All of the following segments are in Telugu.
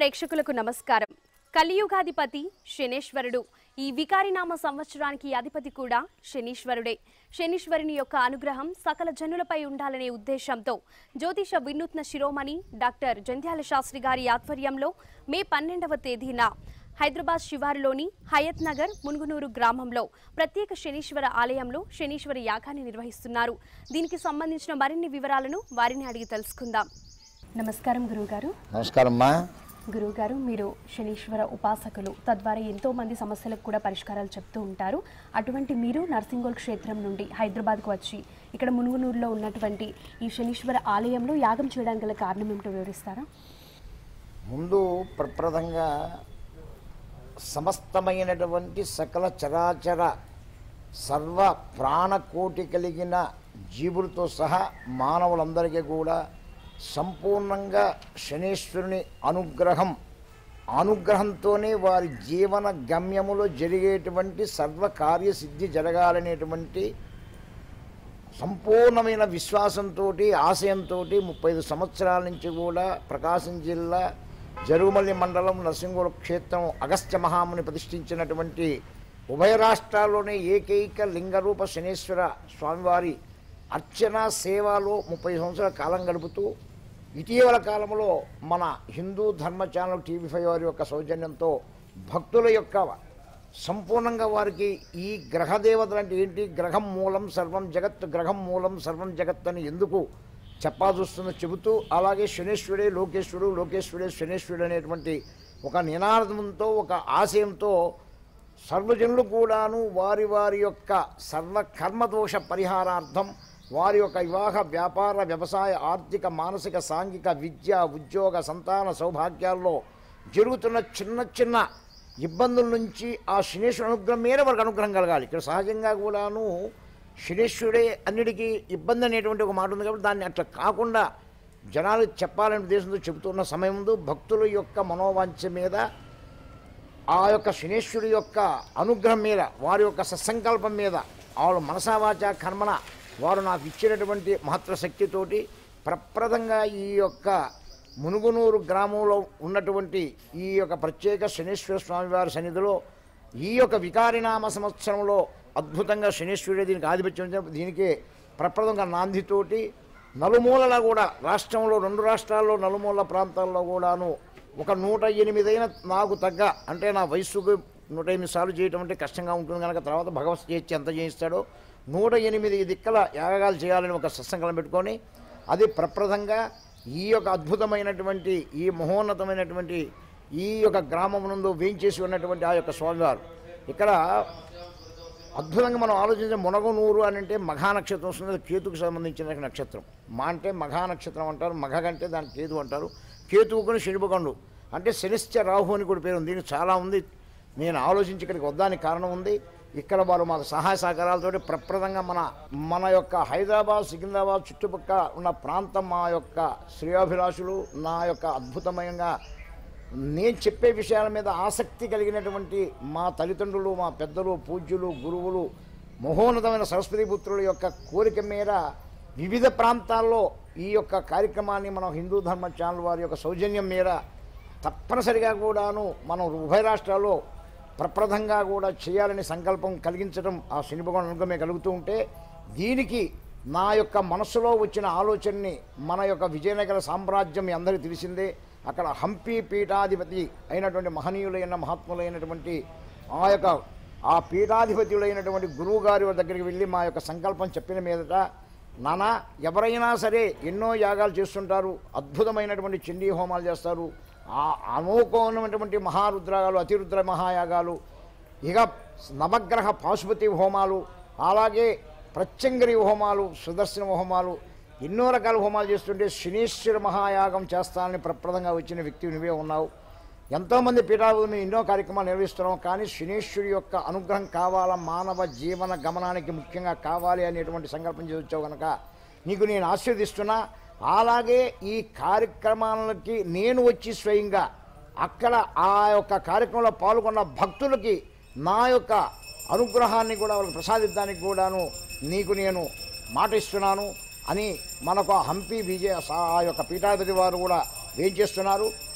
ప్రేక్షకులకు నమస్కారం. కలియుగాధిపతి శనేశ్వరుడు. ఈ వికారినామ సంవత్సరానికి అధిపతి కూడా శనీశ్వరుడే. శనీశ్వరుని యొక్క అనుగ్రహం సకల జనులపై ఉండాలనే ఉద్దేశంతో జ్యోతిష వినూత్న శిరోమణి డాక్టర్ జంధ్యాల శాస్త్రి గారి ఆధ్వర్యంలో మే 12వ తేదీన హైదరాబాద్ శివారులోని హయత్ నగర్ మునుగునూరు గ్రామంలో ప్రత్యేక శనీశ్వర ఆలయంలో శనీశ్వర యాగాన్ని నిర్వహిస్తున్నారు. దీనికి సంబంధించిన మరిన్ని వివరాలను వారిని అడిగి తెలుసుకుందాం. నమస్కారం గురువుగారు. నమస్కారమ్మా. గురువుగారు, మీరు శనీశ్వర ఉపాసకులు, తద్వారా ఎంతో మంది సమస్యలకు కూడా పరిష్కారాలు చెప్తూ ఉంటారు. అటువంటి మీరు నర్సింగోల్ క్షేత్రం నుండి హైదరాబాద్కు వచ్చి ఇక్కడ మునుగునూరులో ఉన్నటువంటి ఈ శనీశ్వర ఆలయంలో యాగం చేయడానికి గల కారణం ఏమిటో వివరిస్తారా? ముందు ప్రప్రదంగా సమస్తమైనటువంటి సకల చరాచర సర్వ ప్రాణకోటి కలిగిన జీవులతో సహా మానవులందరికీ కూడా సంపూర్ణంగా శనీశ్వరుని అనుగ్రహంతోనే వారి జీవన గమ్యములో జరిగేటువంటి సర్వకార్యసిద్ధి జరగాలనేటువంటి సంపూర్ణమైన విశ్వాసంతో ఆశయంతో 35 సంవత్సరాల నుంచి కూడా ప్రకాశం జిల్లా జరుగుమల్లి మండలం నర్సింగోల్ క్షేత్రం అగస్త్య మహాముని ప్రతిష్ఠించినటువంటి ఉభయ రాష్ట్రాల్లోనే ఏకైక లింగరూప శనీశ్వర స్వామివారి అర్చన సేవలో 30 సంవత్సరాల కాలం గడుపుతూ ఇటీవల కాలంలో మన హిందూ ధర్మ ఛానల్ TV5 వారి యొక్క సౌజన్యంతో భక్తుల యొక్క సంపూర్ణంగా వారికి ఈ గ్రహదేవతలు అంటే ఏంటి, గ్రహం మూలం సర్వం జగత్, గ్రహం మూలం సర్వం జగత్ అని ఎందుకు చెప్పాల్సి వస్తుందో చెబుతూ, అలాగే శనీశ్వరుడే లోకేశ్వరుడు, లోకేశ్వరుడే శనీశ్వరుడు అనేటువంటి ఒక నినాదంతో ఒక ఆశయంతో సర్వజనులు కూడాను వారి వారి యొక్క సర్వకర్మదోష పరిహారార్థం వారి యొక్క వివాహ, వ్యాపార, వ్యవసాయ, ఆర్థిక, మానసిక, సాంఘిక, విద్య, ఉద్యోగ, సంతాన సౌభాగ్యాల్లో జరుగుతున్న చిన్న చిన్న ఇబ్బందుల నుంచి ఆ శనీశ్వరుని అనుగ్రహం మీద వారికి అనుగ్రహం కలగాలి. ఇక్కడ సహజంగా కూడాను శనీశ్వరుడే అన్నిటికీ ఇబ్బంది అనేటువంటి ఒక మాట ఉంది కాబట్టి దాన్ని అట్లా కాకుండా జనాలకు చెప్పాలనే ఉద్దేశంతో చెబుతున్న సమయం ముందు భక్తుల యొక్క మనోవాంఛ మీద ఆ యొక్క శనీశ్వరుడి యొక్క అనుగ్రహం మీద వారి యొక్క సత్సంకల్పం మీద వాళ్ళు మనసావాచ కర్మన వారు నాకు ఇచ్చినటువంటి మహత్వ శక్తితోటి ప్రప్రదంగా ఈ యొక్క మునుగునూరు గ్రామంలో ఉన్నటువంటి ఈ యొక్క ప్రత్యేక శనీశ్వర స్వామివారి సన్నిధిలో ఈ యొక్క వికారినామ సంవత్సరంలో అద్భుతంగా శనీశ్వరుడే దీనికి ఆధిపత్యం, దీనికి ప్రప్రదంగా నాందితోటి నలుమూలలా కూడా రాష్ట్రంలో 2 రాష్ట్రాల్లో నలుమూల ప్రాంతాల్లో కూడాను ఒక 108 నాకు తగ్గ అంటే నా వయస్సుకు 108 సార్లు చేయటం అంటే కష్టంగా ఉంటుంది కనుక తర్వాత భగవత్ చేర్చి ఎంత చేయిస్తాడో 108 దిక్కల యాగాలు చేయాలని ఒక సత్సంకల్పం పెట్టుకొని అది ప్రప్రదంగా ఈ యొక్క అద్భుతమైనటువంటి ఈ మహోన్నతమైనటువంటి ఈ యొక్క గ్రామం నందు వేయించేసి ఉన్నటువంటి ఆ యొక్క స్వామివారు ఇక్కడ అద్భుతంగా మనం ఆలోచించే మునగనూరు అని అంటే మఘా నక్షత్రం వస్తుంది. కేతుకు సంబంధించిన నక్షత్రం. మా అంటే మఘా నక్షత్రం అంటారు, మఘ కంటే దానికి కేతు అంటారు. కేతువుకుని శనిభకండు అంటే శనిశ్చ రాహు అని కూడా పేరు ఉంది. దీనికి చాలా ఉంది. నేను ఆలోచించి ఇక్కడికి వద్దానికి కారణం ఉంది. ఇక్కడ వారు మాకు సహాయ సహకారాలతో ప్రప్రదంగా మన యొక్క హైదరాబాద్, సికింద్రాబాద్ చుట్టుపక్కల ఉన్న ప్రాంతం మా యొక్క శ్రేయోభిలాషులు నా యొక్క అద్భుతమైన నేను చెప్పే విషయాల మీద ఆసక్తి కలిగినటువంటి మా తల్లిదండ్రులు, మా పెద్దలు, పూజ్యులు, గురువులు, మహోన్నతమైన సరస్వతీ పుత్రుల యొక్క కోరిక మేర వివిధ ప్రాంతాల్లో ఈ యొక్క కార్యక్రమాన్ని మనం హిందూ ధర్మ ఛానల్ వారి యొక్క సౌజన్యం మేర తప్పనిసరిగా కూడాను మనం ఉభయ రాష్ట్రాల్లో ప్రప్రదంగా కూడా చేయాలని సంకల్పం కలిగించడం ఆ శని భగవాన్ అనుగ్రహమే కలుగుతూ ఉంటే దీనికి నా యొక్క మనస్సులో వచ్చిన ఆలోచనని మన యొక్క విజయనగర సామ్రాజ్యం మీ అందరికీ తెలిసిందే. అక్కడ హంపి పీఠాధిపతి అయినటువంటి మహనీయులైన మహాత్ములైనటువంటి ఆ పీఠాధిపతులైనటువంటి గురువు గారి దగ్గరికి వెళ్ళి మా యొక్క సంకల్పం చెప్పిన మీదట నానా ఎవరైనా సరే ఎన్నో యాగాలు చేస్తుంటారు, అద్భుతమైనటువంటి చండీ హోమాలు చేస్తారు, అమోఘమైనటువంటి మహారుద్రాలు, అతిరుద్ర మహాయాగాలు, ఇక నవగ్రహ పాశుపతి హోమాలు, అలాగే ప్రత్యంగిరి హోమాలు, సుదర్శన హోమాలు, ఎన్నో రకాల హోమాలు చేస్తుంటే శనీశ్వర మహాయాగం చేస్తానని ప్రప్రదంగా వచ్చిన వ్యక్తి నువ్వే ఉన్నావు. ఎంతోమంది పీఠాధిపతులు మేము ఎన్నో కార్యక్రమాలు నిర్వహిస్తున్నాం, కానీ శనీశ్వరుడి యొక్క అనుగ్రహం కావాలా, మానవ జీవన గమనానికి ముఖ్యంగా కావాలి అనేటువంటి సంకల్పం చేసి వచ్చావు కనుక నీకు నేను ఆశీర్వదిస్తున్నా. అలాగే ఈ కార్యక్రమాలకి నేను వచ్చి స్వయంగా అక్కడ ఆ యొక్క కార్యక్రమంలో పాల్గొన్న భక్తులకి నా యొక్క అనుగ్రహాన్ని కూడా వాళ్ళకి ప్రసాదించడానికి కూడాను నీకు నేను మాట ఇస్తున్నాను అని మనకు హంపి విజయ ఆ యొక్క పీఠాధిపతి వారు కూడా వేయించేస్తున్నారు.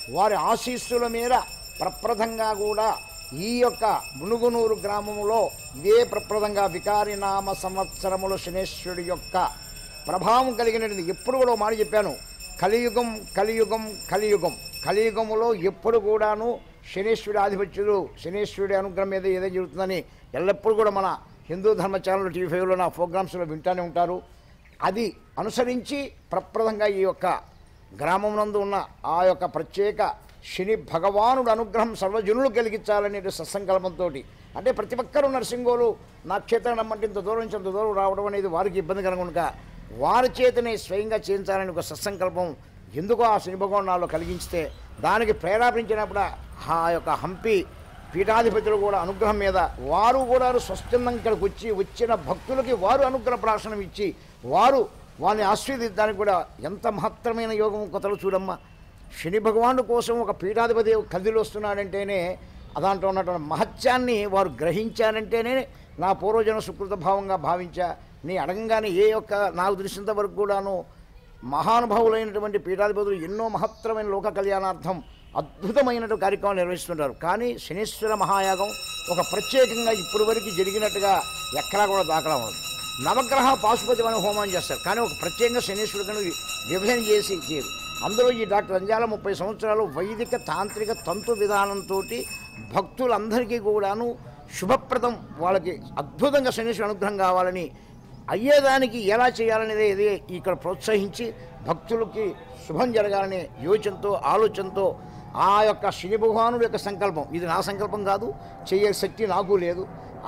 వారి ఆశీస్సుల మేర ప్రప్రదంగా కూడా ఈ యొక్క మునుగునూరు గ్రామములో ఇదే ప్రప్రదంగా వికారినామ సంవత్సరములో శనేశ్వరుడి యొక్క ప్రభావం కలిగినది. ఎప్పుడు కూడా మాట చెప్పాను, కలియుగం కలియుగం కలియుగం. కలియుగములో ఎప్పుడు కూడాను శనేశ్వరుడి ఆధిపత్యులు, శనేశ్వరుడి అనుగ్రహం మీద ఏదో జరుగుతుందని ఎల్లప్పుడూ కూడా మన హిందూ ధర్మ ఛానల్ TV5లో నా ప్రోగ్రామ్స్లో వింటూనే ఉంటారు. అది అనుసరించి ప్రప్రదంగా ఈ యొక్క గ్రామం ఉన్న ఆ యొక్క ప్రత్యేక శని భగవానుడు అనుగ్రహం సర్వజనులు కలిగించాలనే సత్సంకల్పంతో, అంటే ప్రతి ఒక్కరూ నరసింగోలు నా క్షేత్రం నమ్మంటే ఇంత దూరం నుంచి అంత దూరం రావడం అనేది వారికి ఇబ్బంది కనుక వారి చేతనే స్వయంగా చేయించాలని ఒక సత్సంకల్పం ఎందుకో ఆ శని భగవాన్ నాలో కలిగించితే దానికి ప్రేరేపించినప్పుడు ఆ యొక్క హంపి పీఠాధిపతులు కూడా అనుగ్రహం మీద వారు కూడా స్వచ్ఛందంగా ఇక్కడికి వచ్చి వచ్చిన భక్తులకి వారు అనుగ్రహ ప్రాశనం ఇచ్చి వారిని ఆశీర్వదించడానికి కూడా ఎంత మహత్తరమైన యోగం కొత్తలు చూడమ్మా. శని భగవానుడు కోసం ఒక పీఠాధిపతి కదిలి వస్తున్నాడంటేనే దాంట్లో ఉన్నటువంటి మహత్యాన్ని వారు గ్రహించారంటేనే నా పూర్వజన సుకృత భావంగా భావించా. నీ అడగంగానే ఏ యొక్క నాకు తెలిసినంత వరకు కూడాను మహానుభావులైనటువంటి పీఠాధిపతులు ఎన్నో మహత్తరమైన లోక కళ్యాణార్థం అద్భుతమైనటువంటి కార్యక్రమాలు నిర్వహిస్తుంటారు. కానీ శనీశ్వర మహాయాగం ఒక ప్రత్యేకంగా ఇప్పుడు వరకు జరిగినట్టుగా ఎక్కడా కూడా దాఖలా ఉండదు. నవగ్రహ పాశుపతి అనే హోమం చేస్తారు, కానీ ఒక ప్రత్యేకంగా శనీశ్వరుడిని విభజన చేసి చేయరు. అందులో ఈ డాక్టర్ అంజాల 30 సంవత్సరాలు వైదిక తాంత్రిక తంతు విధానంతో భక్తులందరికీ కూడాను శుభప్రదం, వాళ్ళకి అద్భుతంగా శనీశ్వరుడు అనుగ్రహం కావాలని అయ్యేదానికి ఎలా చేయాలనేది ఇది ఇక్కడ ప్రోత్సహించి భక్తులకి శుభం జరగాలనే యోచనతో ఆలోచనతో ఆ యొక్క శని భగవానుడి యొక్క సంకల్పం, ఇది నా సంకల్పం కాదు, చేయే శక్తి నాకు లేదు.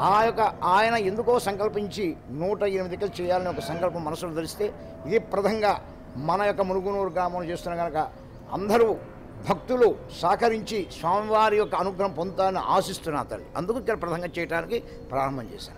ఆయన ఎందుకో సంకల్పించి 108 చేయాలని ఒక సంకల్పం మనసులో ధరిస్తే ఇది ప్రధంగా మన యొక్క మునుగునూరు గ్రామంలో చేస్తున్న కనుక అందరూ భక్తులు సహకరించి స్వామివారి యొక్క అనుగ్రహం పొందుతానని ఆశిస్తున్నా తల్లి. అందుకు ఇక్కడ ప్రధంగా చేయడానికి ప్రారంభం చేశాను.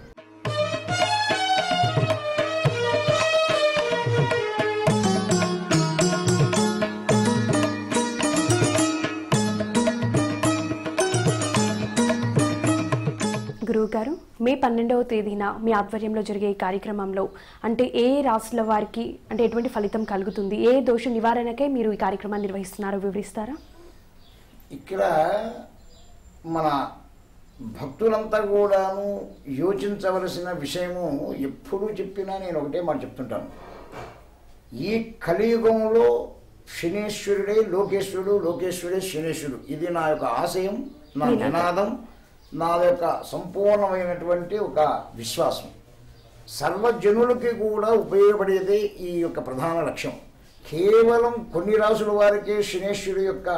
గురువుగారు, మే 12వ తేదీన మీ ఆధ్వర్యంలో జరిగే ఈ కార్యక్రమంలో అంటే ఏ రాశుల వారికి అంటే ఎటువంటి ఫలితం కలుగుతుంది, ఏ దోష నివారణకే మీరు ఈ కార్యక్రమాన్ని నిర్వహిస్తున్నారో వివరిస్తారా? ఇక్కడ మన భక్తులంతా కూడాను యోచించవలసిన విషయము ఎప్పుడు చెప్పినా నేను ఒకటే మాట చెప్తుంటాను. ఈ కలియుగంలో శనీశ్వరుడే లోకేశ్వరుడు, లోకేశ్వరుడే శనీశ్వరుడు. ఇది నా యొక్క ఆశయం, నా నినాదం, నా యొక్క సంపూర్ణమైనటువంటి ఒక విశ్వాసం. సర్వజనులకి కూడా ఉపయోగపడేదే ఈ యొక్క ప్రధాన లక్ష్యం. కేవలం కొన్ని రాసుల వారికే శనీశ్వరుడు యొక్క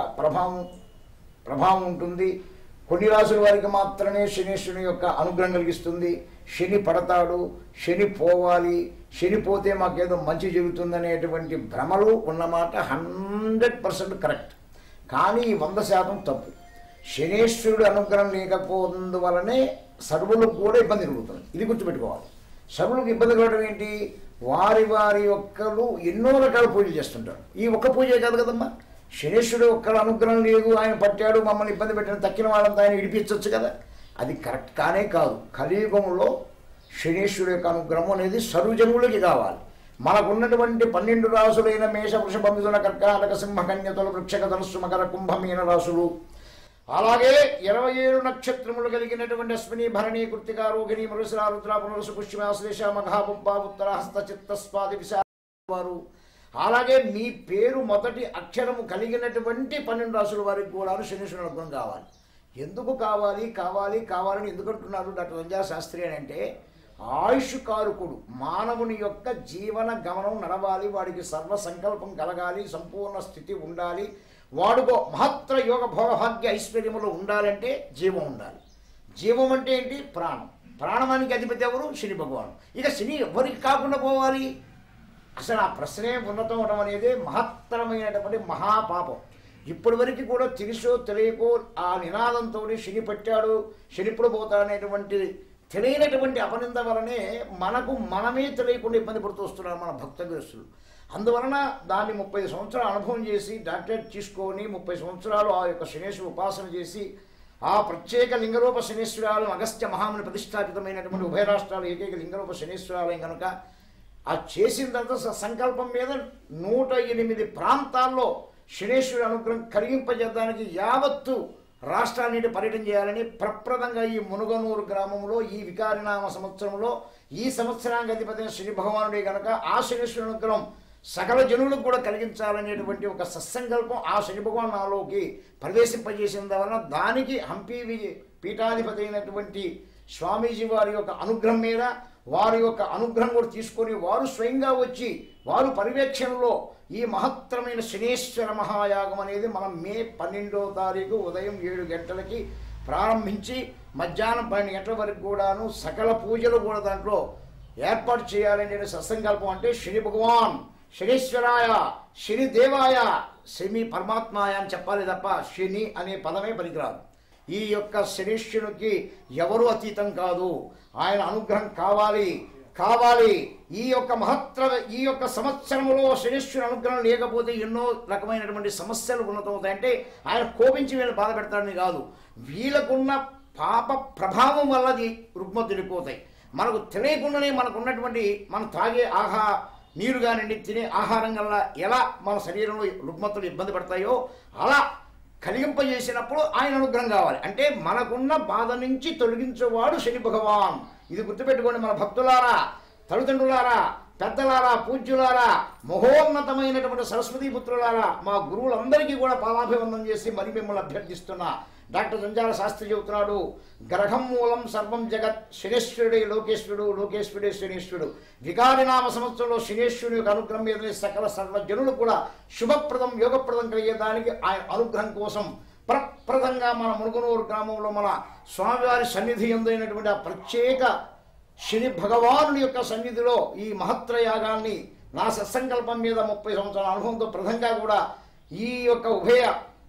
ప్రభావం ఉంటుంది. కొన్ని రాసుల వారికి మాత్రమే శనీశ్వరుని యొక్క అనుగ్రహం కలిగిస్తుంది. శని పడతాడు, శని పోవాలి, శని పోతే మాకేదో మంచి జరుగుతుందనేటువంటి భ్రమలు ఉన్నమాట 100% కరెక్ట్. కానీ 100% తప్పు. శనీశ్వరుడు అనుగ్రహం లేకపోవడంవలనే సర్వులకు కూడా ఇబ్బంది కలుగుతుంది. ఇది గుర్తుపెట్టుకోవాలి. సర్వులకు ఇబ్బంది కలగడం ఏంటి? వారి ఒక్కరు ఎన్నో రకాల పూజలు చేస్తుంటారు. ఈ ఒక్క పూజే కాదు కదమ్మా. శనీశ్వరుడు ఒక్కరు అనుగ్రహం లేదు, ఆయన పట్టాడు, మమ్మల్ని ఇబ్బంది పెట్టిన తక్కిన వాళ్ళంతా ఆయన విడిపించవచ్చు కదా. అది కరెక్ట్ కానే కాదు. కలియుగంలో శనీశ్వరుడు యొక్క అనుగ్రహం అనేది సర్వజనులకి కావాలి. మనకున్నటువంటి 12 రాసులైన మేష, వృషభ, మిథున, కర్కాటక, సింహ, కన్య, తుల, వృక్షక, ధనుస్సు, మకర, కుంభ, మీన రాసులు, అలాగే 27 నక్షత్రములు కలిగినటువంటి అశ్విని, భరణి, కృత్తిక, రోహిణి, మృగశిర, రుద్ర, పునరుసు, పుష్యమ, శ్లేష, మఘ, పుబ్బ, ఉత్తర, హస్త, చిత్త, స్వాతి, విశాఖ వారు, అలాగే మీ పేరు మొదటి అక్షరము కలిగినటువంటి 12 రాసుల వారికి కూడా శనీశ్వరుని అనుగ్రహం కావాలి. ఎందుకు కావాలని ఎందుకు అంటున్నారు డాక్టర్ రంజా శాస్త్రి అని అంటే, ఆయుష్ కారకుడు మానవుని యొక్క జీవన గమనం నడవాలి, వాడికి సర్వ సంకల్పం కలగాలి, సంపూర్ణ స్థితి ఉండాలి, వాడుకో మహత్తర యోగ భోగభాగ్య ఐశ్వర్యములు ఉండాలంటే జీవం ఉండాలి. జీవం అంటే ఏంటి? ప్రాణం. ప్రాణమానికి అధిపతి ఎవరు? శని భగవాను. ఇక శని ఎవరికి కాకుండా పోవాలి? అసలు ఆ ప్రశ్నే ఉన్నతం అవడం అనేది మహత్తరమైనటువంటి మహాపాపం. ఇప్పటి వరకు కూడా తెలుసో తెలియకో ఆ నినాదంతో శని పట్టాడు, శనిప్పుడు పోతాడనేటువంటి తెలియనటువంటి అపనింద వలనే మనమే తెలియకుండా ఇబ్బంది పడుతూ వస్తున్నారు మన భక్తగ్రస్తులు. అందువలన దాన్ని 30 సంవత్సరాలు అనుభవం చేసి డాక్టరేట్ తీసుకొని 30 సంవత్సరాలు ఆ యొక్క శనీశ్వరు ఉపాసన చేసి ఆ ప్రత్యేక లింగరూప శనీశ్వరాలను అగస్త్య మహాముని ప్రతిష్టాపితమైనటువంటి ఉభయ రాష్ట్రాలు ఏకైక లింగరూప శనీశ్వరాలయం కనుక ఆ చేసిన తర్వాత సంకల్పం మీద 108 ప్రాంతాల్లో శనేశ్వరుడి అనుగ్రహం కలిగింపజేయడానికి యావత్తు రాష్ట్రాన్ని పర్యటన చేయాలని ప్రప్రదంగా ఈ మునుగనూరు గ్రామంలో ఈ వికారినామ సంవత్సరంలో ఈ సంవత్సరానికి అధిపతి శ్రీ భగవానుడే గనక ఆ శనేశ్వరుడి అనుగ్రహం సకల జనులకు కూడా కలిగించాలనేటువంటి ఒక సత్సంకల్పం ఆ శని భగవాన్ నాలోకి ప్రవేశింపజేసిన వలన దానికి హంపి పీఠాధిపతి అయినటువంటి స్వామీజీ వారి యొక్క అనుగ్రహం మీద వారి యొక్క అనుగ్రహం కూడా తీసుకొని వారు స్వయంగా వచ్చి వారు పర్యవేక్షణలో ఈ మహత్తరమైన శనేశ్వర మహాయాగం అనేది మనం మే 12వ తారీఖు ఉదయం 7 గంటలకి ప్రారంభించి మధ్యాహ్నం 12 గంటల వరకు కూడాను సకల పూజలు కూడా దాంట్లో ఏర్పాటు చేయాలనే సత్సంకల్పం. అంటే శని భగవాన్ శనీశ్వరాయ శని దేవాయ శని పరమాత్మాయ అని చెప్పాలి తప్ప శని అనే పదమే పనికిరాదు. ఈ యొక్క శనీశ్వరునికి ఎవరు అతీతం కాదు. ఆయన అనుగ్రహం కావాలి. ఈ యొక్క సంవత్సరంలో శనీశ్వరుని అనుగ్రహం లేకపోతే ఎన్నో రకమైనటువంటి సమస్యలు ఉన్నతమవుతాయి. అంటే ఆయన కోపించి వీళ్ళని బాధ పెడతాడని కాదు, వీళ్ళకున్న పాప ప్రభావం వల్లది రుగ్మతులు వెళ్ళిపోతాయి. మనకు తెలియకుండానే మనకున్నటువంటి మనం తాగే నీరు కానివ్వండి, తినే ఆహారం వల్ల ఎలా మన శరీరంలో రుగ్మతులు ఇబ్బంది పడతాయో అలా కలిగింపజేసినప్పుడు ఆయన అనుగ్రహం కావాలి. అంటే మనకున్న బాధ నుంచి తొలగించేవాడు శని భగవాన్. ఇది గుర్తుపెట్టుకోండి మన భక్తులారా, తల్లిదండ్రులారా, పెద్దలారా, పూజ్యులారా, మహోన్నతమైనటువంటి సరస్వతీ పుత్రులారా, మా గురువులందరికీ కూడా పాదాభివందనం చేసి మరి మిమ్మల్ని అభ్యర్థిస్తున్నా. డాక్టర్ జంజాల శాస్త్రి చెబుతున్నాడు, గ్రహం మూలం సర్వం జగత్ శనేశ్వరుడే లోకేశ్వరుడు, లోకేశ్వరుడే శనేశ్వరుడు. వికారినామ సంవత్సరంలో శనేశ్వరుని యొక్క అనుగ్రహం మీదనే సకల సర్వజనులు కూడా శుభప్రదం యోగప్రదం కలిగేదానికి ఆయన అనుగ్రహం కోసం ప్రప్రదంగా మన మునుగనూరు గ్రామంలో మన స్వామివారి సన్నిధి ఎందైనటువంటి ఆ ప్రత్యేక శని భగవానుడి యొక్క సన్నిధిలో ఈ మహత్రయాగాన్ని నా సత్సంకల్పం మీద 30 సంవత్సరాల అనుభవంతో ప్రధంగా కూడా ఈ యొక్క ఉభయ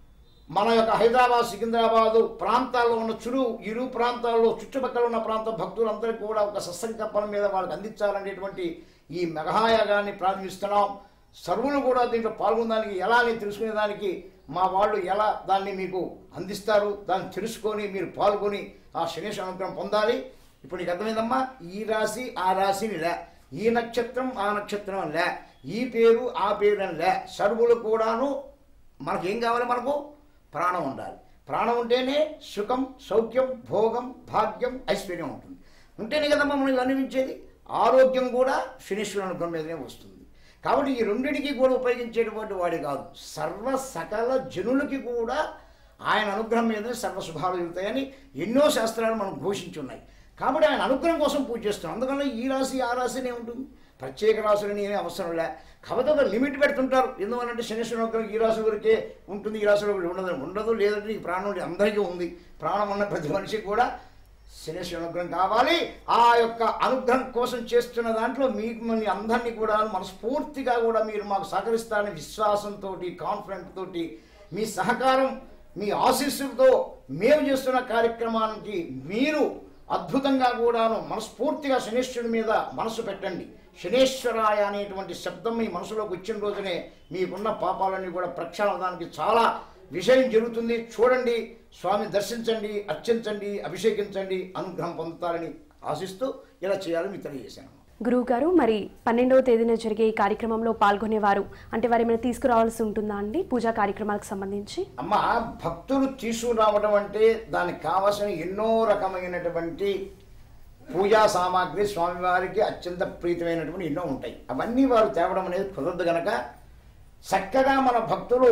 మన యొక్క హైదరాబాద్ సికింద్రాబాదు ప్రాంతాల్లో ఉన్న ఇరు ప్రాంతాల్లో చుట్టుపక్కల ఉన్న ప్రాంత భక్తులందరికీ కూడా ఒక సత్సంకల్పం మీద వాళ్ళకి అందించాలనేటువంటి ఈ మహాయాగాన్ని ప్రారంభిస్తున్నాం. సర్వులు కూడా దీంట్లో పాల్గొనడానికి ఎలా అని తెలుసుకునేదానికి మా వాళ్ళు ఎలా దాన్ని మీకు అందిస్తారు, దాన్ని తెలుసుకొని మీరు పాల్గొని ఆ శనేశ్వర అనుగ్రహం పొందాలి. ఇప్పుడు నీకు అర్థమైందమ్మా, ఈ రాశి ఆ రాశిని లే, ఈ నక్షత్రం ఆ నక్షత్రం లే, ఈ పేరు ఆ పేరు అని లే, సర్వులు కూడాను మనకేం కావాలి, మనకు ప్రాణం ఉండాలి. ప్రాణం ఉంటేనే సుఖం సౌఖ్యం భోగం భాగ్యం ఐశ్వర్యం ఉంటుంది. ఉంటేనే కదమ్మా మనం అనిపించేది. ఆరోగ్యం కూడా శనీశ్వరుని అనుగ్రహం మీదనే వస్తుంది. కాబట్టి ఈ రెండింటికి కూడా ఉపయోగించేటువంటి వాడే కాదు, సకల జనులకి కూడా ఆయన అనుగ్రహం మీదనే సర్వశుభాలు జరుగుతాయని ఎన్నో శాస్త్రాలు మనం ఘోషించున్నాయి. కాబట్టి ఆయన అనుగ్రహం కోసం పూజ చేస్తున్నాం. అందుకని ఈ రాశి ఆ రాశినే ఉంటుంది, ప్రత్యేక రాశులని ఏమీ అవసరం లే. కాబట్టి ఒక లిమిట్ పెడుతుంటారు. ఎందువల్లంటే శనీశ్వరుని అనుగ్రహం ఈ రాశి వరకే ఉంటుంది, ఈ రాశిలో ఉండదు. లేదంటే ఈ ప్రాణం అందరికీ ఉంది. ప్రాణం ఉన్న ప్రతి మనిషికి కూడా శనీశ్వరుని అనుగ్రహం కావాలి. ఆ యొక్క అనుగ్రహం కోసం చేస్తున్న దాంట్లో మిమ్మల్ని అందరినీ కూడా మనస్ఫూర్తిగా కూడా మీరు మాకు సహకరిస్తారని విశ్వాసంతో కాన్ఫిడెంట్ తోటి మీ సహకారం మీ ఆశీస్సులతో మేము చేస్తున్న కార్యక్రమానికి మీరు అద్భుతంగా కూడాను మనస్ఫూర్తిగా శనీశ్వరుడి మీద మనసు పెట్టండి. శనేశ్వరాయ అనేటువంటి శబ్దం మీ మనసులోకి వచ్చిన రోజునే మీకున్న పాపాలన్నీ కూడా ప్రక్షాళనడానికి చాలా విషయం జరుగుతుంది. చూడండి, స్వామి దర్శించండి, అర్చించండి, అభిషేకించండి, అనుగ్రహం పొందుతారని ఆశిస్తూ ఇలా చేయాలని మీకు తెలియజేశాను. గురువు గారు, మరి 12వ తేదీన జరిగే ఈ కార్యక్రమంలో పాల్గొనేవారు అంటే వారు ఏమైనా తీసుకురావాల్సి ఉంటుందా అండి పూజా కార్యక్రమాలకు సంబంధించి? అమ్మ, భక్తులు తీసుకురావడం అంటే దానికి కావాల్సిన ఎన్నో రకమైనటువంటి పూజా సామాగ్రి స్వామివారికి అత్యంత ప్రీతమైనటువంటి ఎన్నో ఉంటాయి. అవన్నీ వారు తేవడం అనేది కుదరదు గనక చక్కగా మన భక్తులు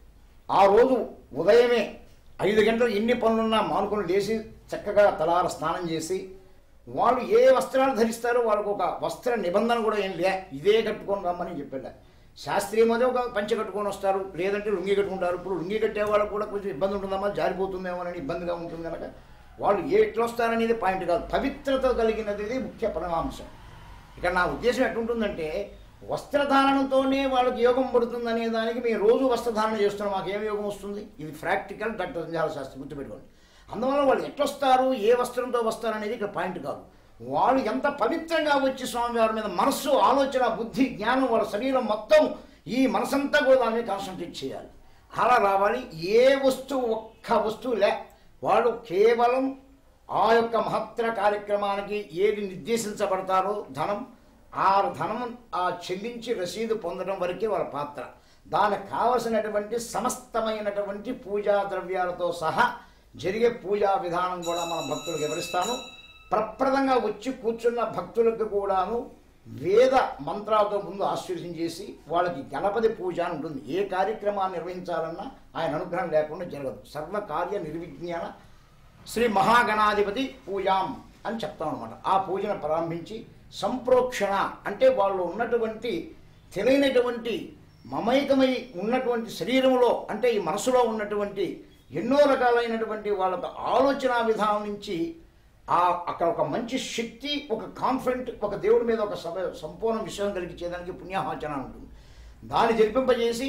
ఆ రోజు ఉదయమే 5 గంటలు ఎన్ని పనులున్నా మానుకొని లేచి చక్కగా తలార స్నానం చేసి వాళ్ళు ఏ వస్త్రాలు ధరిస్తారో వాళ్ళకు ఒక వస్త్ర నిబంధన కూడా ఏం లే, ఇదే కట్టుకొని రమ్మని చెప్పాడు. శాస్త్రీయమదే ఒక పంచె కట్టుకొని వస్తారు, లేదంటే లుంగి కట్టుకుంటారు. ఇప్పుడు లుంగి కట్టే వాళ్ళకు కూడా కొంచెం ఇబ్బంది ఉంటుందమ్మా, జారిపోతుందేమో అని ఇబ్బందిగా ఉంటుంది కనుక వాళ్ళు ఎట్లా వస్తారనేది పాయింట్ కాదు, పవిత్రత కలిగినది ముఖ్య పరమాంశం. ఇక్కడ నా ఉద్దేశం ఎట్లుంటుందంటే వస్త్రధారణతోనే వాళ్ళకి యోగం పడుతుందనే దానికి మేము రోజు వస్త్రధారణ చేస్తున్నాం, మాకేం యోగం వస్తుంది? ఇది ప్రాక్టికల్ డాక్టర్ సంజాల శాస్త్రి గుర్తుపెట్టుకోండి. అందువల్ల వాళ్ళు ఎట్లొస్తారు, ఏ వస్త్రంతో వస్తారు అనేది ఇక్కడ పాయింట్ కాదు. వాళ్ళు ఎంత పవిత్రంగా వచ్చి స్వామివారి మీద మనస్సు ఆలోచన బుద్ధి జ్ఞానం వాళ్ళ శరీరం మొత్తం ఈ మనసంతా కూడా దాని మీద కాన్సన్ట్రేట్ చేయాలి. అలా రావాలి. ఏ వస్తువు ఒక్క వస్తువు లే, వాళ్ళు కేవలం ఆ యొక్క మహత్తర కార్యక్రమానికి ఏది నిర్దేశించబడతారో ధనం, ఆ ధనం ఆ చెల్లించి రసీదు పొందడం వరకే వాళ్ళ పాత్ర. దానికి కావలసినటువంటి సమస్తమైనటువంటి పూజా ద్రవ్యాలతో సహా జరిగే పూజా విధానం కూడా మన భక్తులకు వివరిస్తాను. ప్రప్రదంగా వచ్చి కూర్చున్న భక్తులకు కూడాను వేద మంత్రాలతో ముందు ఆశీర్వచనం చేసి వాళ్ళకి గణపతి పూజ అని ఉంటుంది. ఏ కార్యక్రమాన్ని నిర్వహించాలన్నా ఆయన అనుగ్రహం లేకుండా జరగదు. సర్వకార్య నిర్విజ్ఞాన శ్రీ మహాగణాధిపతి పూజాం అని చెప్తాం అనమాట. ఆ పూజను ప్రారంభించి సంప్రోక్షణ అంటే వాళ్ళు ఉన్నటువంటి తెలియనటువంటి మమైకమై ఉన్నటువంటి శరీరంలో అంటే ఈ మనసులో ఉన్నటువంటి ఎన్నో రకాలైనటువంటి వాళ్ళ ఆలోచన విధానం నుంచి అక్కడ ఒక మంచి శక్తి, ఒక కాన్ఫిడెంట్, ఒక దేవుడి మీద ఒక సంపూర్ణ విశ్వాసం కలిగించేదానికి పుణ్యాహవచన ఉంటుంది. దాన్ని జరిపింపజేసి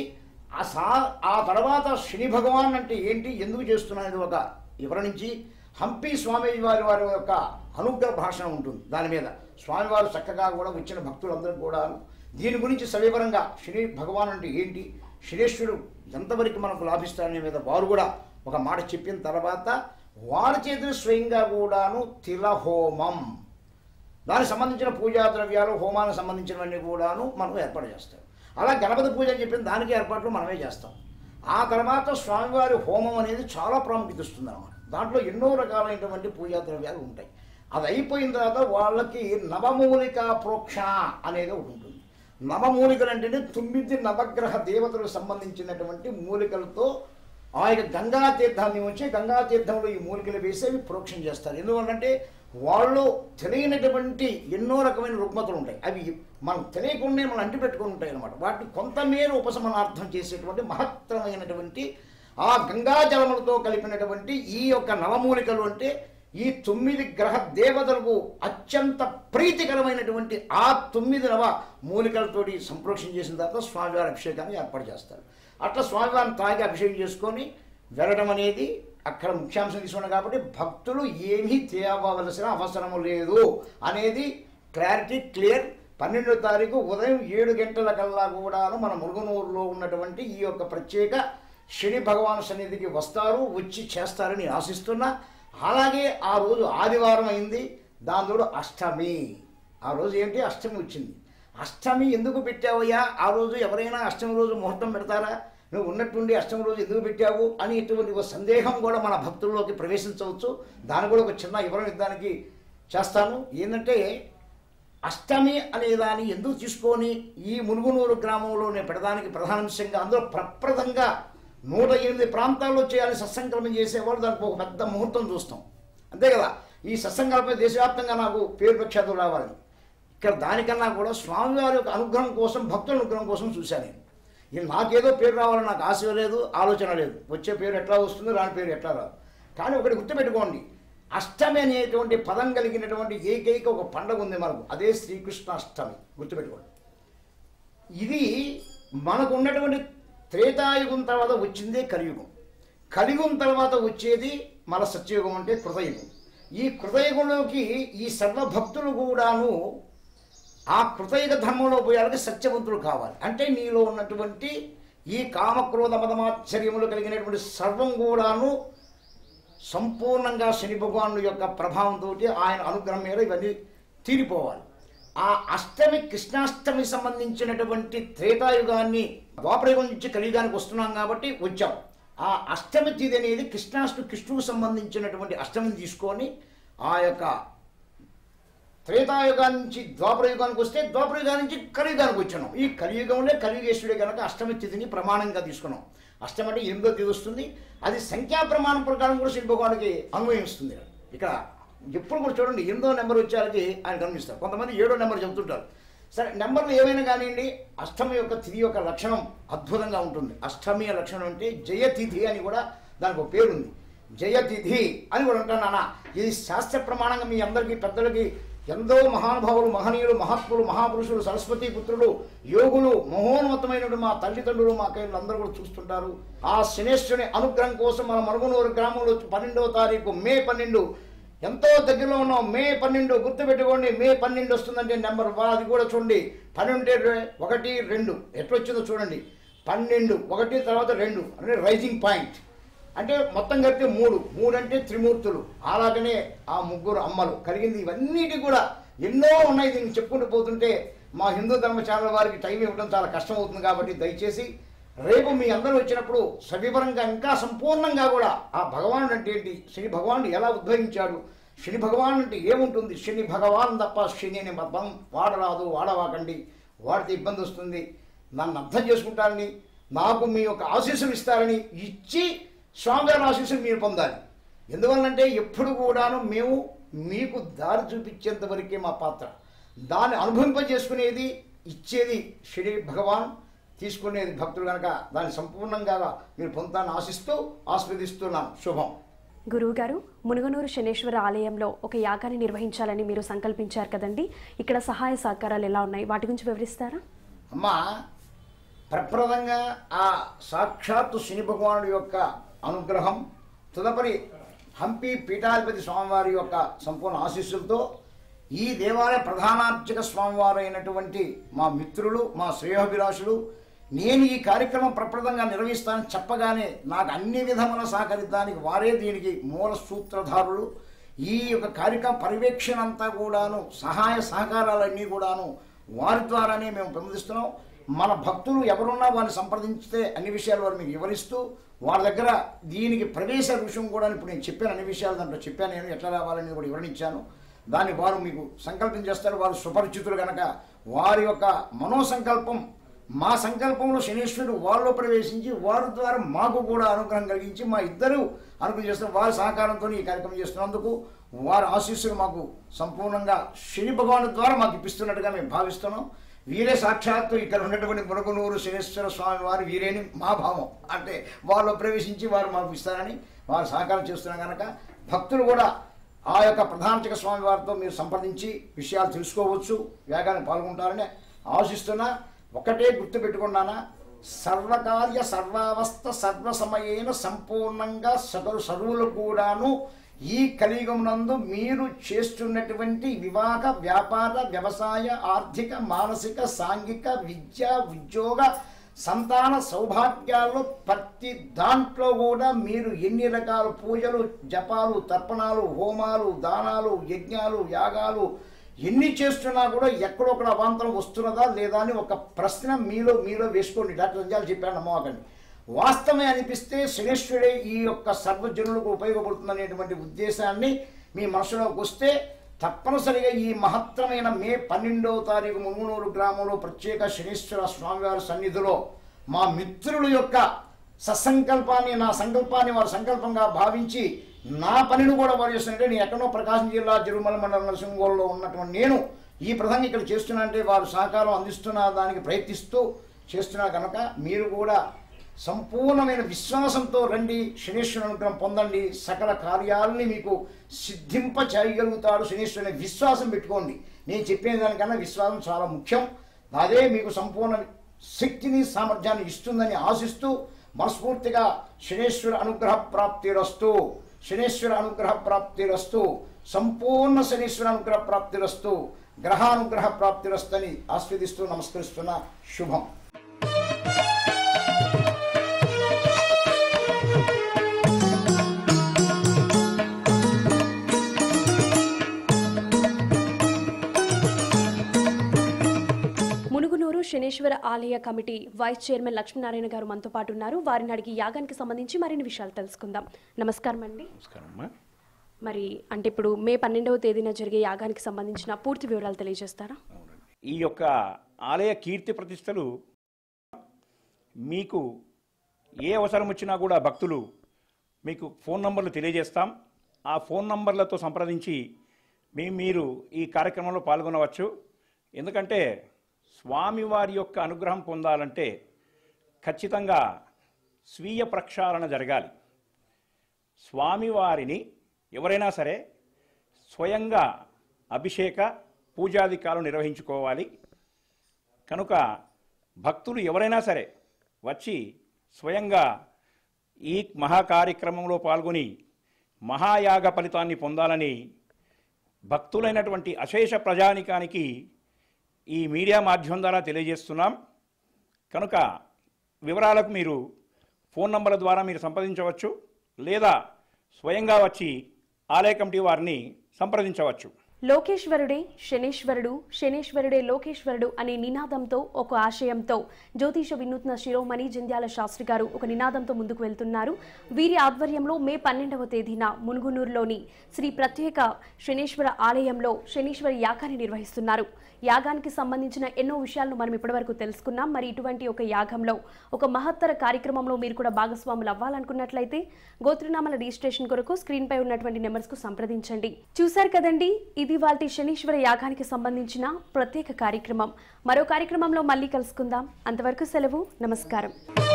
ఆ తర్వాత శని భగవాన్ అంటే ఏంటి, ఎందుకు చేస్తున్నది ఒక వివరించి హంపి స్వామి వారి యొక్క అనుగ్రహ భాషణ ఉంటుంది. దాని మీద స్వామివారు చక్కగా కూడా వచ్చిన భక్తులందరూ కూడా దీని గురించి సవివరంగా శని భగవాన్ అంటే ఏంటి, శనేశ్వరుడు ఎంతవరకు మనకు లాభిస్తాడనే మీద వారు కూడా ఒక మాట చెప్పిన తర్వాత వారి చేతులు స్వయంగా కూడాను తిలహోమం, దానికి సంబంధించిన పూజా ద్రవ్యాలు, హోమానికి సంబంధించినవన్నీ కూడాను మనం ఏర్పాటు చేస్తాం. అలా గణపతి పూజ అని చెప్పిన దానికి ఏర్పాట్లు మనమే చేస్తాం. ఆ తర్వాత స్వామివారి హోమం అనేది చాలా ప్రాముఖ్యత ఇస్తుంది అన్నమాట. దాంట్లో ఎన్నో రకాలైనటువంటి పూజా ద్రవ్యాలు ఉంటాయి. అది అయిపోయిన తర్వాత వాళ్ళకి నవమూలిక ప్రోక్షణ అనేది ఒకటి ఉంటుంది. నవమూలికలు అంటేనే 9 నవగ్రహ దేవతలకు సంబంధించినటువంటి మూలికలతో ఆ యొక్క గంగా తీర్థాన్ని వచ్చి గంగా తీర్థంలో ఈ మూలికలు వేసి అవి ప్రోక్షణ చేస్తారు. ఎందుకంటే వాళ్ళు తెలియనటువంటి ఎన్నో రకమైన రుగ్మతలు ఉంటాయి. అవి మనం తెలియకుండా మనం అంటిపెట్టుకుని ఉంటాయి అన్నమాట. వాటిని కొంతమేర ఉపశమనార్థం చేసేటువంటి మహత్తరమైనటువంటి ఆ గంగా జలములతో కలిపినటువంటి ఈ యొక్క నవమూలికలు అంటే ఈ 9 గ్రహ దేవతలకు అత్యంత ప్రీతికరమైనటువంటి ఆ 9 నవ మూలికలతోటి సంప్రోక్షణ చేసిన తర్వాత స్వామివారి అభిషేకాన్ని ఏర్పాటు చేస్తారు. అట్లా స్వామివారిని తాగి అభిషేకం చేసుకొని వెళ్ళడం అనేది అక్కడ ముఖ్యాంశం తీసుకున్నాం. కాబట్టి భక్తులు ఏమీ తేవలసిన అవసరము లేదు అనేది క్లారిటీ క్లియర్. 12వ తారీఖు ఉదయం 7 గంటల కల్లా కూడాను మన మురుగునూరులో ఉన్నటువంటి ఈ యొక్క ప్రత్యేక శని భగవాన్ సన్నిధికి వస్తారు, వచ్చి చేస్తారని ఆశిస్తున్నా. అలాగే ఆ రోజు ఆదివారం అయింది, దానితో అష్టమి. ఆ రోజు ఏంటి, అష్టమి వచ్చింది. అష్టమి ఎందుకు పెట్టావయ్యా, ఆ రోజు ఎవరైనా అష్టమి రోజు ముహూర్తం పెడతారా, నువ్వు ఉన్నట్టుండి అష్టమి రోజు ఎందుకు పెట్టావు అని ఇటువంటి ఒక సందేహం కూడా మన భక్తుల్లోకి ప్రవేశించవచ్చు. దాన్ని కూడా ఒక చిన్న వివరణ ఇద్దానికి చేస్తాను. ఏంటంటే అష్టమి అనే దాన్ని ఎందుకు తీసుకొని ఈ మునుగునూరు గ్రామంలో నేను పెడదానికి ప్రధానాంశంగా అందులో ప్రప్రదంగా 108 ప్రాంతాల్లో చేయాలని సత్సంకల్పం చేసేవాళ్ళు దానికి ఒక పెద్ద ముహూర్తం చూస్తాం, అంతే కదా. ఈ సత్సంకల్పం దేశవ్యాప్తంగా నాకు పేరు ప్రఖ్యాతులు రావాలని ఇక్కడ దానికన్నా కూడా స్వామివారి యొక్క అనుగ్రహం కోసం, భక్తుల అనుగ్రహం కోసం చూశాను నేను. ఇది నాకేదో పేరు రావాలని నాకు ఆశ లేదు, ఆలోచన లేదు. వచ్చే పేరు ఎట్లా వస్తుంది, రాని పేరు ఎట్లా రాదు. కానీ ఒకటి గుర్తుపెట్టుకోండి, అష్టమి అనేటువంటి పదం కలిగినటువంటి ఏకైక ఒక పండుగ ఉంది మనకు, అదే శ్రీకృష్ణ అష్టమి. గుర్తుపెట్టుకోండి, ఇది మనకు ఉన్నటువంటి త్రేతాయుగం తర్వాత వచ్చిందే కలియుగం. కలియుగం తర్వాత వచ్చేది మన సత్యయుగం అంటే కృతయుగం. ఈ కృతయుగంలోకి ఈ సర్వభక్తులు కూడాను ఆ కృతయుగ ధర్మంలో పోయాలని సత్యవంతులు కావాలి. అంటే నీలో ఉన్నటువంటి ఈ కామక్రోధ మదమాశ్చర్యములు కలిగినటువంటి సర్వం కూడాను సంపూర్ణంగా శని భగవాను యొక్క ప్రభావంతో ఆయన అనుగ్రహం మీద ఇవన్నీ తీరిపోవాలి. ఆ అష్టమి కృష్ణాష్టమి సంబంధించినటువంటి త్రేతాయుగాన్ని ద్వాపరయుగం నుంచి కలియుగానికి వస్తున్నాం కాబట్టి వచ్చాం. ఆ అష్టమి తిథి అనేది కృష్ణుకు సంబంధించినటువంటి అష్టమిని తీసుకొని ఆ యొక్క త్రేతాయుగాన్ని నుంచి ద్వాపరయుగానికి వస్తే ద్వాపరయుగాన్ని నుంచి కలియుగానికి వచ్చాను. ఈ కలియుగంలో కలియుగేశ్వరుడే కనుక అష్టమి తిథిని ప్రమాణంగా తీసుకున్నాం. అష్టమి అంటే 8వ తిథి వస్తుంది. అది సంఖ్యా ప్రమాణం ప్రకారం కూడా శని భగవానికి అన్వయిస్తుంది. ఇక్కడ ఎప్పుడు కూడా చూడండి 8వ నెంబర్ వచ్చేసరికి ఆయన గమనిస్తారు. కొంతమంది 7వ నెంబర్ చెబుతుంటారు. సరే, నెంబర్లు ఏమైనా కానివ్వండి, అష్టమి యొక్క తిథి యొక్క లక్షణం అద్భుతంగా ఉంటుంది. అష్టమి లక్షణం అంటే జయతిథి అని కూడా దానికి ఒక పేరుంది. జయతిథి అని కూడా అంటాను నాన్న. ఇది శాస్త్ర ప్రమాణంగా మీ అందరికీ పెద్దలకి ఎంతో మహానుభావులు, మహనీయులు, మహాత్ములు, మహాపురుషులు, సరస్వతీ పుత్రులు, యోగులు, మహోన్నతమైనటువంటి మా తల్లిదండ్రులు, మా కైలు అందరూ కూడా చూస్తుంటారు. ఆ శనేశ్వరుని అనుగ్రహం కోసం మన మరుగునూరు గ్రామంలో 12వ తారీఖు మే 12 ఎంతో దగ్గరలో ఉన్నాం. మే 12 గుర్తుపెట్టుకోండి. మే 12 వస్తుందంటే నెంబర్ అది కూడా చూడండి. 12 1 2 ఎట్లొచ్చిందో చూడండి. 12 1 తర్వాత 2 అంటే రైజింగ్ పాయింట్, అంటే మొత్తం కలిపి 3 అంటే త్రిమూర్తులు. అలాగనే ఆ 3 అమ్మలు కలిగింది. ఇవన్నిటి కూడా ఎన్నో ఉన్నాయి. దీన్ని చెప్పుకుంటూ పోతుంటే మా హిందూ ధర్మ ఛానల్ వారికి టైం ఇవ్వడం చాలా కష్టం అవుతుంది. కాబట్టి దయచేసి రేపు మీ అందరూ వచ్చినప్పుడు సవివరంగా ఇంకా సంపూర్ణంగా కూడా ఆ భగవానుడు అంటే ఏంటి, శని భగవానుడు ఎలా ఉద్భవించాడు, శని భగవాన్ అంటే ఏముంటుంది, శని భగవాన్ తప్ప శని అనే పదం వాడరాదు, వాడవాకండి, వాడితే ఇబ్బంది వస్తుంది, నన్ను అర్థం చేసుకుంటారని, నాకు మీ యొక్క ఆశీస్సులు ఇస్తారని ఇచ్చి స్వామివారి ఆశీస్సులు మీరు పొందాలి. ఎందువల్లంటే ఎప్పుడు కూడాను మేము మీకు దారి చూపించేంత వరకే మా పాత్ర, దాన్ని అనుభవింపజేసుకునేది ఇచ్చేది శని భగవాన్, తీసుకునేది భక్తులు కనుక దాన్ని సంపూర్ణంగా మీరు పొందాలని ఆశిస్తూ ఆస్వాదిస్తున్నాం. శుభం. గురువు గారు, మునుగనూరు శనేశ్వర ఆలయంలో ఒక యాగాన్ని నిర్వహించాలని మీరు సంకల్పించారు కదండి, ఇక్కడ సహాయ సహకారాలు ఎలా ఉన్నాయి, వాటి గురించి వివరిస్తారా? అమ్మా, ప్రప్రదంగా ఆ సాక్షాత్తు శని భగవానుడి యొక్క అనుగ్రహం, తదుపరి హంపి పీఠాధిపతి స్వామివారి యొక్క సంపూర్ణ ఆశీస్సులతో ఈ దేవాలయ ప్రధానార్చక స్వామివారు అయినటువంటి మా మిత్రులు, మా శ్రేయోభిలాషులు, నేను ఈ కార్యక్రమం ప్రప్రదంగా నిర్వహిస్తానని చెప్పగానే నాకు అన్ని విధముల సహకరించడానికి వారే దీనికి మూల సూత్రధారులు. ఈ యొక్క కార్యక్రమ పర్యవేక్షణ అంతా కూడాను, సహాయ సహకారాలన్నీ కూడాను వారి ద్వారానే మేము పొందిస్తున్నాం. మన భక్తులు ఎవరున్నా వారిని సంప్రదించితే అన్ని విషయాలు వారు మీకు వివరిస్తూ, వారి దగ్గర దీనికి ప్రవేశ విషయం కూడా ఇప్పుడు నేను చెప్పాను, అన్ని విషయాలు దాంట్లో చెప్పాను, నేను ఎట్లా రావాలని కూడా వివరించాను. దాన్ని వారు మీకు సంకల్పం చేస్తారు, వారు సుపరిచితులు కనుక వారి యొక్క మనోసంకల్పం, మా సంకల్పంలో శనీశ్వరుడు వారిలో ప్రవేశించి వారి ద్వారా మాకు కూడా అనుగ్రహం కలిగించి మా ఇద్దరు అనుగ్రహం చేస్తున్నారు. వారి సహకారంతో ఈ కార్యక్రమం చేస్తున్నందుకు వారి ఆశీస్సులు మాకు సంపూర్ణంగా శని భగవాను ద్వారా మాకు ఇప్పిస్తున్నట్టుగా మేము భావిస్తున్నాం. వీరే సాక్షాత్తు ఇక్కడ ఉన్నటువంటి మునుగనూరు శనేశ్వర స్వామి వారు వీరేని మా భావం, అంటే వాళ్ళు ప్రవేశించి వారు మాకు ఇస్తారని వారు సహకారం చేస్తున్నాం కనుక భక్తులు కూడా ఆ యొక్క ప్రధానార్చక స్వామి వారితో మీరు సంప్రదించి విషయాలు తెలుసుకోవచ్చు, యాగాన్ని పాల్గొంటారని ఆశిస్తున్నా. ఒకటే గుర్తుపెట్టుకున్నానా, సర్వకార్య సర్వావస్థ సర్వసమయేన సంపూర్ణంగా సర్వులు కూడాను ఈ కలియుగమునందు మీరు చేస్తున్నటువంటి వివాహ, వ్యాపార, వ్యవసాయ, ఆర్థిక, మానసిక, సాంఘిక, విద్య, ఉద్యోగ, సంతాన సౌభాగ్యాల్లో ప్రతి దాంట్లో కూడా మీరు ఎన్ని రకాల పూజలు, జపాలు, తర్పణాలు, హోమాలు, దానాలు, యజ్ఞాలు, యాగాలు ఎన్ని చేస్తున్నా కూడా ఎక్కడొక్కడ అవాంతరం వస్తున్నదా లేదా అని ఒక ప్రశ్న మీలో వేసుకోండి. డాక్టర్ సంజాలు చెప్పాను, నమ్మకండి. వాస్తవమే అనిపిస్తే శనేశ్వరుడే ఈ యొక్క సర్వజనులకు ఉపయోగపడుతుందనేటువంటి ఉద్దేశాన్ని మీ మనసులోకి వస్తే తప్పనిసరిగా ఈ మహత్తరమైన మే 12వ తారీఖు మునుగనూరు గ్రామంలో ప్రత్యేక శనీశ్వర స్వామివారి సన్నిధిలో మా మిత్రుల యొక్క సత్సంకల్పాన్ని, నా సంకల్పాన్ని వారి సంకల్పంగా భావించి నా పనిని కూడా వారు చేస్తున్నట్టే, నేను ఎక్కడో ప్రకాశం జిల్లా జరుమల మండలం నరసింహగూడలో ఉన్నటువంటి నేను ఈ ప్రధాని ఇక్కడ చేస్తున్నానంటే వారు సహకారం అందిస్తున్న దానికి ప్రయత్నిస్తూ చేస్తున్నా కనుక మీరు కూడా సంపూర్ణమైన విశ్వాసంతో రండి, శనీశ్వరుని అనుగ్రహం పొందండి, సకల కార్యాలని మీకు సిద్ధింప చేయగలుగుతాడు శనీశ్వరుని విశ్వాసం పెట్టుకోండి. నేను చెప్పిన దానికన్నా విశ్వాసం చాలా ముఖ్యం, అదే మీకు సంపూర్ణ శక్తిని సామర్థ్యాన్ని ఇస్తుందని ఆశిస్తూ మనస్ఫూర్తిగా శనీశ్వర అనుగ్రహ ప్రాప్తిరస్తు, శనీశ్వర అనుగ్రహ ప్రాప్తిరస్తు, సంపూర్ణ శనీశ్వర అనుగ్రహ ప్రాప్తిరస్తు, గ్రహానుగ్రహ ప్రాప్తిరస్తు అని ఆస్వాదిస్తూ నమస్కరిస్తున్న. శుభం. మునుగనూరు శనేశ్వర ఆలయ కమిటీ వైస్ చైర్మన్ లక్ష్మీనారాయణ గారు మనతో పాటు ఉన్నారు. వారిని అడిగి యాగానికి సంబంధించి మరిన్ని విషయాలు తెలుసుకుందాం. నమస్కారం అండి. మరి అంటే ఇప్పుడు మే 12వ తేదీన జరిగే యాగానికి సంబంధించిన పూర్తి వివరాలు తెలియజేస్తారా? ఈ యొక్క ఆలయ కీర్తి ప్రతిష్టలు మీకు ఏ అవసరం వచ్చినా కూడా భక్తులు మీకు ఫోన్ నంబర్లు తెలియజేస్తాం. ఆ ఫోన్ నంబర్లతో సంప్రదించి మీరు ఈ కార్యక్రమంలో పాల్గొనవచ్చు. ఎందుకంటే స్వామివారి యొక్క అనుగ్రహం పొందాలంటే ఖచ్చితంగా స్వీయ ప్రక్షాళన జరగాలి. స్వామివారిని ఎవరైనా సరే స్వయంగా అభిషేక పూజాధికాలు నిర్వహించుకోవాలి. కనుక భక్తులు ఎవరైనా సరే వచ్చి స్వయంగా ఈ మహాకార్యక్రమంలో పాల్గొని మహాయాగ ఫలితాన్ని పొందాలని భక్తులైనటువంటి అశేష ప్రజానికానికి ఈ మీడియా మాధ్యమం ద్వారా తెలియజేస్తున్నాం. కనుక వివరాలకు మీరు ఫోన్ నంబర్ల ద్వారా మీరు సంప్రదించవచ్చు, లేదా స్వయంగా వచ్చి ఆలయ కమిటీ వారిని సంప్రదించవచ్చు. లోకేశ్వరుడే శనేశ్వరుడు, శనేశ్వరుడే లోకేశ్వరుడు అనే నినాదంతో, ఒక ఆశయంతో జ్యోతిష వినూత్న శిరోమణి జంధ్యాల శాస్త్రి గారు ఒక నినాదంతో ముందుకు వెళ్తున్నారు. వీరి ఆధ్వర్యంలో మే 12వ తేదీన మునుగునూరులోని శ్రీ ప్రత్యేక శనేశ్వర ఆలయంలో శనీశ్వరి యాగాన్ని నిర్వహిస్తున్నారు. యాగానికి సంబంధించిన ఎన్నో విషయాలను మనం ఇప్పటివరకు తెలుసుకున్నాం. మరి ఇటువంటి ఒక యాగంలో, ఒక మహత్తర కార్యక్రమంలో మీరు కూడా భాగస్వాములు అవ్వాలనుకున్నట్లయితే గోత్రనామాల రిజిస్ట్రేషన్ కొరకు స్క్రీన్ పై ఉన్నటువంటి నెంబర్స్ కు సంప్రదించండి. చూశారు కదండి, ఇది వాటి శనీశ్వర యాగానికి సంబంధించిన ప్రత్యేక కార్యక్రమం. మరో కార్యక్రమంలో మళ్ళీ కలుసుకుందాం. అంతవరకు సెలవు. నమస్కారం.